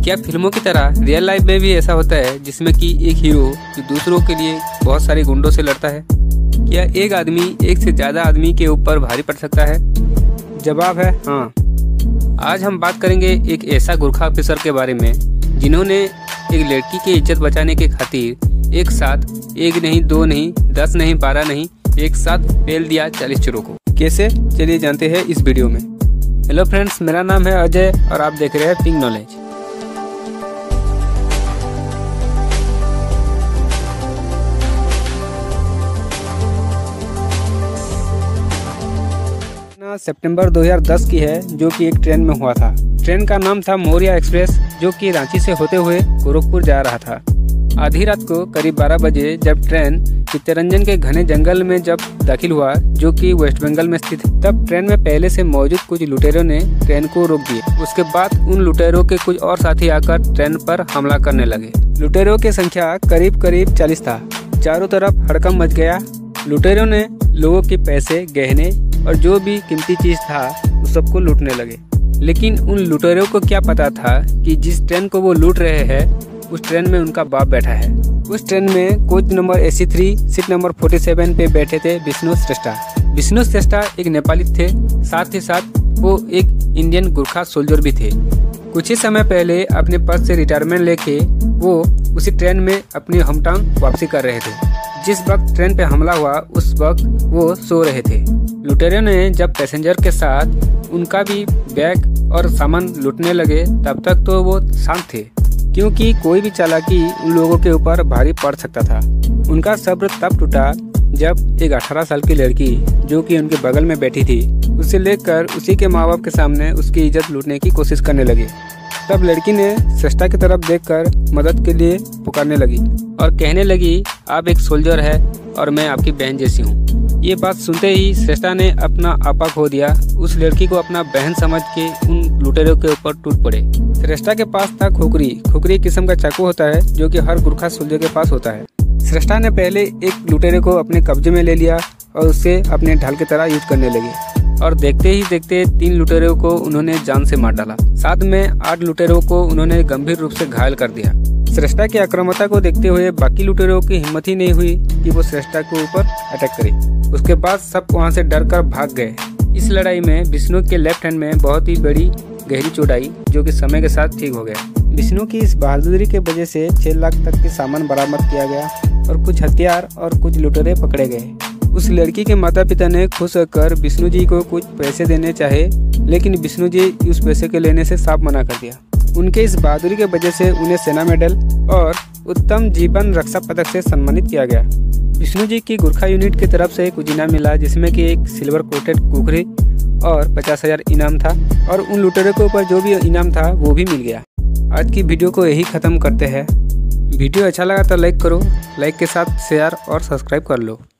क्या फिल्मों की तरह रियल लाइफ में भी ऐसा होता है जिसमें कि एक हीरो जो दूसरों के लिए बहुत सारे गुंडों से लड़ता है? क्या एक आदमी एक से ज़्यादा आदमी के ऊपर भारी पड़ सकता है? जवाब है हाँ। आज हम बात करेंगे एक ऐसा गुरखा ऑफिसर के बारे में जिन्होंने एक लड़की की इज्जत बचाने के खातिर एक साथ एक नहीं, दो नहीं, 10 नहीं, 12 नहीं, एक साथ पेल दिया 40 चोरों को। कैसे? चलिए जानते हैं इस वीडियो में। हेलो फ्रेंड्स, मेरा नाम है अजय और आप देख रहे हैं पिंक नॉलेज। 9 सितंबर 2010 की है, जो कि एक ट्रेन में हुआ था। ट्रेन का नाम था मौर्या एक्सप्रेस, जो कि रांची से होते हुए गोरखपुर जा रहा था। आधी रात को करीब 12 बजे जब ट्रेन चित्तरंजन के घने जंगल में जब दाखिल हुआ, जो कि वेस्ट बंगाल में स्थित है, तब ट्रेन में पहले से मौजूद कुछ लुटेरों ने ट्रेन को रोक दिए। उसके बाद उन लुटेरों के कुछ और साथी आकर ट्रेन पर हमला करने लगे। लुटेरों की संख्या करीब 40 था। चारों तरफ हड़कंप मच गया। लुटेरों ने लोगों के पैसे, गहने और जो भी कीमती चीज था उस सबको लूटने लगे। लेकिन उन लुटेरों को क्या पता था कि जिस ट्रेन को वो लूट रहे हैं उस ट्रेन में उनका बाप बैठा है। उस ट्रेन में coach number AC3 seat number 47 पे बैठे थे विष्णु श्रेष्ठा। विष्णु श्रेष्ठा एक नेपाली थे, साथ ही साथ वो एक इंडियन गुरखा सोल्जर भी थे। कुछ ही समय पहले अपने पद से रिटायरमेंट लेके वो उसी ट्रेन में अपनी होमटाउन वापसी कर रहे थे। जिस वक्त ट्रेन पे हमला हुआ उस वक्त वो सो रहे थे। लुटेरों ने जब पैसेंजर के साथ उनका भी बैग और सामान लूटने लगे तब तक तो वो शांत थे, क्योंकि कोई भी चालाकी उन लोगों के ऊपर भारी पड़ सकता था। उनका सब्र तब टूटा जब एक 18 साल की लड़की जो कि उनके बगल में बैठी थी, उसे लेकर उसी के माँ बाप के सामने उसकी इज्जत लूटने की कोशिश करने लगे। तब लड़की ने श्रेष्ठा की तरफ देखकर मदद के लिए पुकारने लगी और कहने लगी, आप एक सोल्जर है और मैं आपकी बहन जैसी हूँ। ये बात सुनते ही श्रेष्ठा ने अपना आपा खो दिया। उस लड़की को अपना बहन समझ के उन लुटेरों के ऊपर टूट पड़े। श्रेष्ठा के पास था खुकरी किस्म का चाकू होता है, जो कि हर गुरखा सोल्जर के पास होता है। श्रेष्ठा ने पहले एक लुटेरे को अपने कब्जे में ले लिया और उसे अपने ढाल की तरह यूज करने लगे और देखते ही देखते 3 लुटेरों को उन्होंने जान से मार डाला। साथ में 8 लुटेरों को उन्होंने गंभीर रूप से घायल कर दिया। श्रेष्ठा की आक्रामकता को देखते हुए बाकी लुटेरों की हिम्मत ही नहीं हुई कि वो श्रेष्ठा के ऊपर अटैक करे। उसके बाद सब वहां से डरकर भाग गए। इस लड़ाई में विष्णु के लेफ्ट हैंड में बहुत ही बड़ी गहरी चोट आई, जो कि समय के साथ ठीक हो गया। विष्णु की इस बहादुरी की वजह से 6 लाख तक के सामान बरामद किया गया और कुछ हथियार और कुछ लुटेरे पकड़े गए। उस लड़की के माता पिता ने खुश होकर विष्णु जी को कुछ पैसे देने चाहे, लेकिन विष्णु जी उस पैसे के लेने से साफ मना कर दिया। उनके इस बहादुरी के वजह से उन्हें सेना मेडल और उत्तम जीवन रक्षा पदक से सम्मानित किया गया। विष्णु जी की गुरखा यूनिट की तरफ से कुछ इनाम मिला, जिसमें कि एक सिल्वर कोटेड कुकरी और 50,000 इनाम था, और उन लुटेरों के ऊपर जो भी इनाम था वो भी मिल गया। आज की वीडियो को यही ख़त्म करते हैं। वीडियो अच्छा लगा तो लाइक करो, लाइक के साथ शेयर और सब्सक्राइब कर लो।